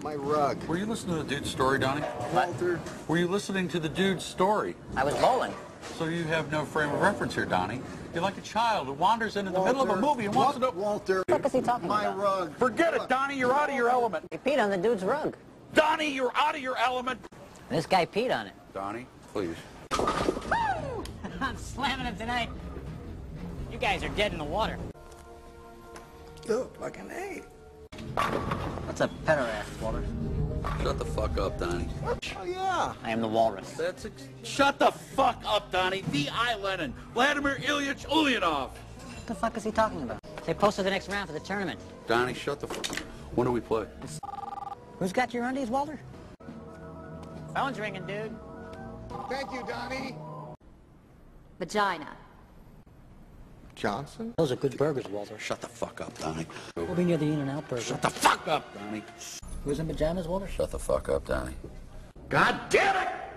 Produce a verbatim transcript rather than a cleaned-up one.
My rug. Were you listening to the dude's story, Donnie? Walter. Were you listening to the dude's story? I was bowling. So you have no frame of reference here, Donnie. You're like a child who wanders into the Walter. middle of a movie and wants Wa- to... Walter. What the fuck is he talking My about? rug. Forget it, Donnie. You're out of your element. He peed on the dude's rug. Donnie, you're out of your element. And this guy peed on it. Donnie, please. I'm slamming him tonight. You guys are dead in the water. Oh, fucking A. What's a pederast, Walter? Shut the fuck up, Donnie. Oh, yeah. I am the walrus. That's ex- Shut the fuck up, Donnie. V I Lenin. Vladimir Ilyich Ulyanov. What the fuck is he talking about? They posted the next round for the tournament. Donnie, shut the fuck up. When do we play? Who's got your undies, Walter? Phone's ringing, dude. Thank you, Donnie. Vagina. Johnson? Those are good burgers, Walter. Shut the fuck up, Donnie. We'll be near the In-N-Out burger. Shut the fuck up, Donnie. Who's in pajamas, Walter? Shut the fuck up, Donnie. God damn it!